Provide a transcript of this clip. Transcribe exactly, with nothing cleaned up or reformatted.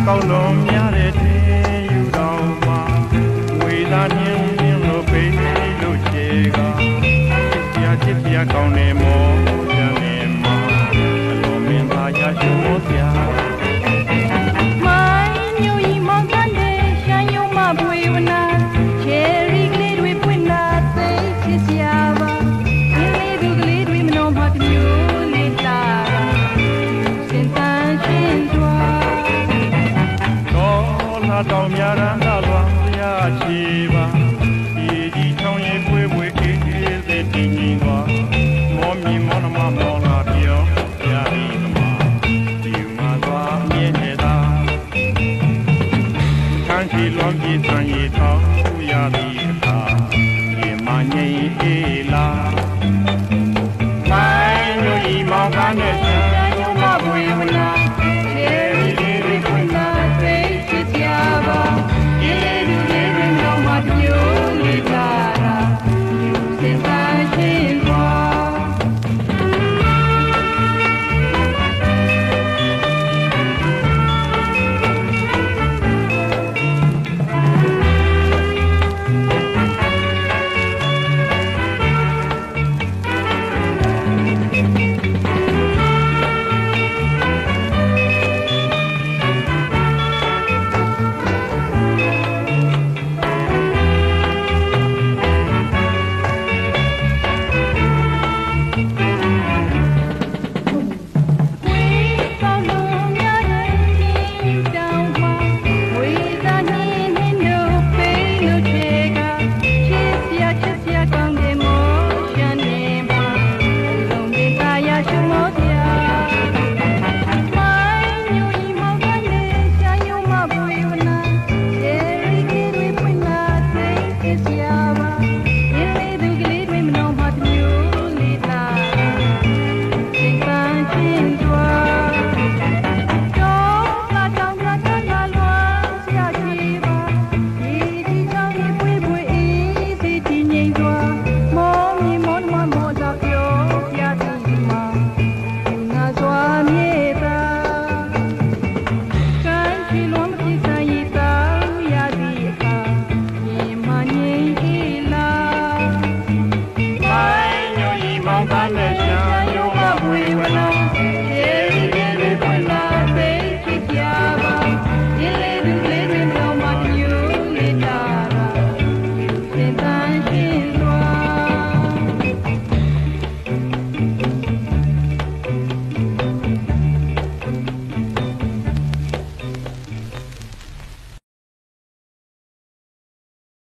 ကောက်လုံးများတဲ့တဲ့ယူတော်မှာဝေသာညင်းညင်းလို့ပေးလို့ချေကချစ်ပြချစ်ပြကောင်းနေမောကြနေမှာအလိုမင်းသားရရှိမိုးပြမိုင်းမျိုးကြီးမောင်တဲ့ရှမ်းယုံမပွေဝနာချယ်ရီကလေးတွေပွင့်လာသိချစ်စရာပါရင်းလေးသူကလေးတွေမနှောပါတမျိုးလေးလာစင်တန်ရှင်စွာတော်လာတော်များရန်သာလွန်ရချီပါဒီကြီးချောင်းရင်ပွေပွေအေးအေးတဲ့တင်းကြီးပါမောမြင်မောနမမောလာပြောရည်သမားဒီမှာသွားမြင်နေတာချမ်းချီလွန်ပြေးတန်ရီထောင်း